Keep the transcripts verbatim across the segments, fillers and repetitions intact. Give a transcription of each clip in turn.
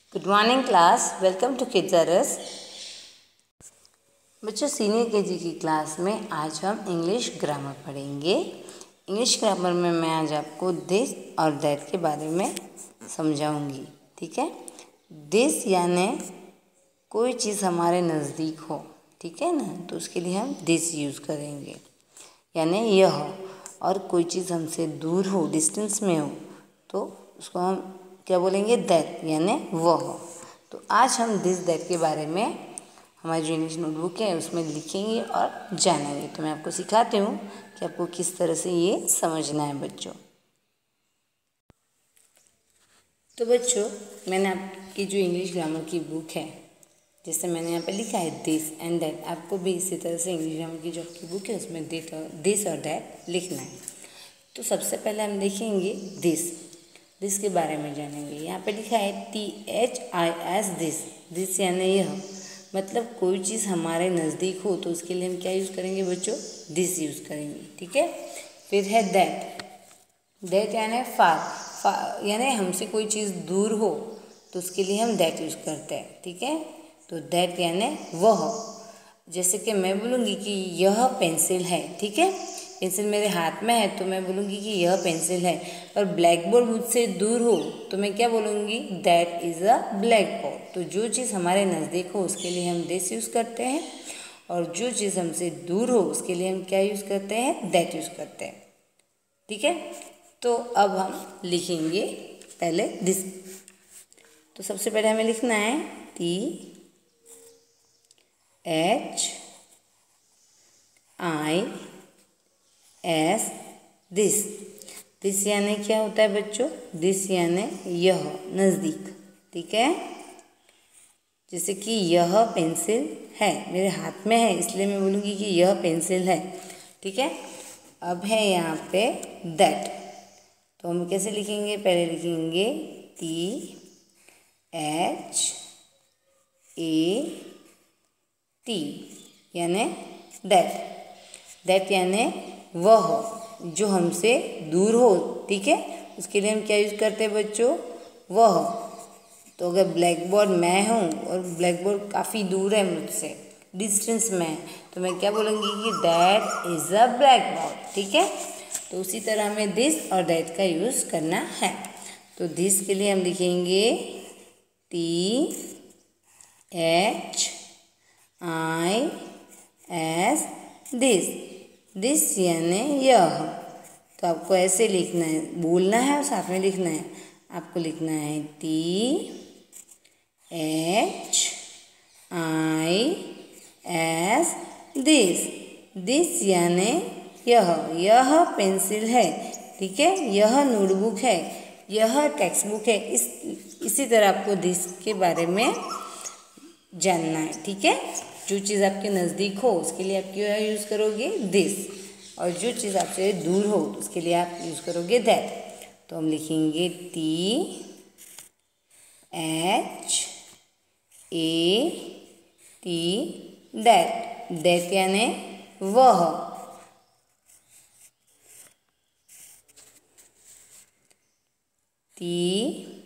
Good morning class, welcome to kids are us. बच्चों, senior KG की class में आज हम इंग्लिश ग्रामर पढ़ेंगे। इंग्लिश ग्रामर में मैं आज आपको दिस और दैट के बारे में समझाऊंगी। ठीक है, दिस यानी कोई चीज़ हमारे नज़दीक हो, ठीक है ना, तो उसके लिए हम दिस यूज़ करेंगे, यानी यह। और कोई चीज़ हमसे दूर हो, डिस्टेंस में हो, तो उसको हम क्या बोलेंगे, दैट, यानी वह। तो आज हम दिस दैट के बारे में हमारी जो इंग्लिश नोटबुक है उसमें लिखेंगे और जानेंगे। तो मैं आपको सिखाती हूँ कि आपको किस तरह से ये समझना है बच्चों। तो बच्चों, मैंने आपकी जो इंग्लिश ग्रामर की बुक है, जैसे मैंने यहाँ पे लिखा है दिस एंड दैट, आपको भी इसी तरह से इंग्लिश ग्रामर की जो आपकी बुक है उसमें दिस और दिस और दैट लिखना है। तो सबसे पहले हम लिखेंगे दिस। दिस के बारे में जानेंगे। यहाँ पे लिखा है T H I S this. This यानी यह, मतलब कोई चीज़ हमारे नज़दीक हो तो उसके लिए हम क्या यूज़ करेंगे बच्चों, दिस यूज़ करेंगे। ठीक है, फिर है दैट। दैट यानी फार, फार यानी हमसे कोई चीज़ दूर हो तो उसके लिए हम दैट यूज़ करते हैं। ठीक है, तो दैट यानी वह। जैसे कि मैं बोलूँगी कि यह पेंसिल है, ठीक है, पेंसिल मेरे हाथ में है तो मैं बोलूँगी कि यह पेंसिल है। और ब्लैक बोर्ड मुझसे दूर हो तो मैं क्या बोलूँगी, that is a black board. तो जो चीज़ हमारे नज़दीक हो उसके लिए हम दिस यूज़ करते हैं, और जो चीज़ हमसे दूर हो उसके लिए हम क्या यूज़ करते हैं, दैट यूज़ करते हैं। ठीक है, तो अब हम लिखेंगे पहले दिस। तो सबसे पहले हमें लिखना है T H I S this. This यानी क्या होता है बच्चों, दिस यानी यह, नज़दीक। ठीक है, जैसे कि यह पेंसिल है, मेरे हाथ में है इसलिए मैं बोलूँगी कि यह पेंसिल है। ठीक है, अब है यहाँ पे दैट। तो हम कैसे लिखेंगे, पहले लिखेंगे टी एच ए टी यानी दैट। दैट यानी वह जो हमसे दूर हो। ठीक है, उसके लिए हम क्या यूज़ करते हैं बच्चों, वह। तो अगर ब्लैक बोर्ड मैं हूँ और ब्लैक बोर्ड काफ़ी दूर है मुझसे, डिस्टेंस में, तो मैं क्या बोलूँगी कि that is a black board. ठीक है, तो उसी तरह हमें दिस और दैट का यूज़ करना है। तो दिस के लिए हम लिखेंगे T H I S this. This यानी यह। तो आपको ऐसे लिखना है, बोलना है और साथ में लिखना है। आपको लिखना है T H I S this. This यानी यह, यह पेंसिल है। ठीक है, यह नोटबुक है, यह टेक्स्ट बुक है। इस इसी तरह आपको दिस के बारे में जानना है। ठीक है, जो चीज़ आपके नज़दीक हो उसके लिए आप क्या यूज़ करोगे, दिस, और जो चीज़ आपसे दूर हो उसके लिए आप यूज़ करोगे दैट। तो हम लिखेंगे T H A T that. That यानी वह। T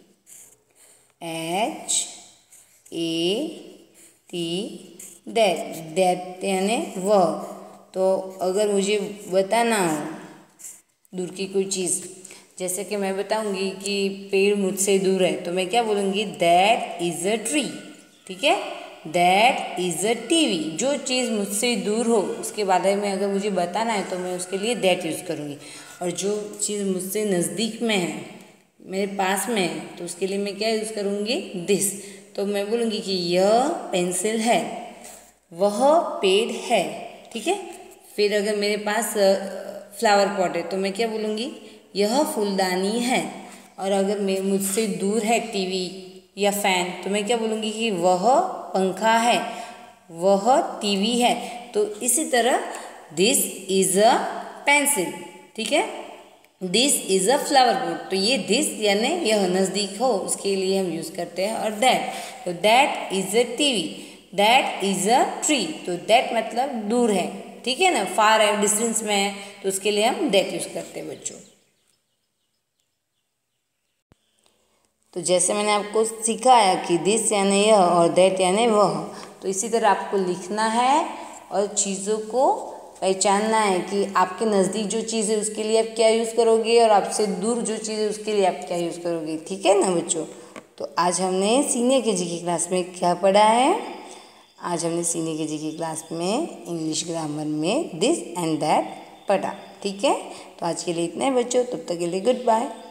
H A T that. That यानी वह। तो अगर मुझे बताना हो दूर की कोई चीज़, जैसे कि मैं बताऊंगी कि पेड़ मुझसे दूर है, तो मैं क्या बोलूँगी, दैट इज़ अ ट्री। ठीक है, दैट इज़ अ टीवी। जो चीज़ मुझसे दूर हो उसके बारे में अगर मुझे बताना है तो मैं उसके लिए दैट यूज़ करूँगी। और जो चीज़ मुझसे नज़दीक में है, मेरे पास में है, तो उसके लिए मैं क्या यूज़ करूँगी, दिस। तो मैं बोलूँगी कि यह पेंसिल है, वह पेड़ है। ठीक है, फिर अगर मेरे पास फ्लावर पॉट है तो मैं क्या बोलूँगी, यह फूलदानी है। और अगर मैं मुझसे दूर है टीवी या फैन, तो मैं क्या बोलूँगी कि वह पंखा है, वह टीवी है। तो इसी तरह दिस इज़ अ पेंसिल। ठीक है, this is a flower pot. तो ये दिस यानी यह, नज़दीक हो उसके लिए हम यूज़ करते हैं। और दैट, तो that is a TV, that is a tree. तो दैट मतलब दूर है, ठीक है ना, फार है, डिस्टेंस में है, तो उसके लिए हम दैट यूज़ करते हैं बच्चों। तो जैसे मैंने आपको सिखाया कि दिस यानी यह और दैट यानी वह, तो इसी तरह आपको लिखना है और चीज़ों को पहचानना है कि आपके नज़दीक जो चीज़ है उसके लिए आप क्या यूज़ करोगे और आपसे दूर जो चीज़ है उसके लिए आप क्या यूज़ करोगे। ठीक है ना बच्चों। तो आज हमने सीनियर के जी की क्लास में क्या पढ़ा है? आज हमने सीनियर के जी की क्लास में इंग्लिश ग्रामर में दिस एंड दैट पढ़ा। ठीक है, तो आज के लिए इतना है बच्चों, तब तक के लिए गुड बाय।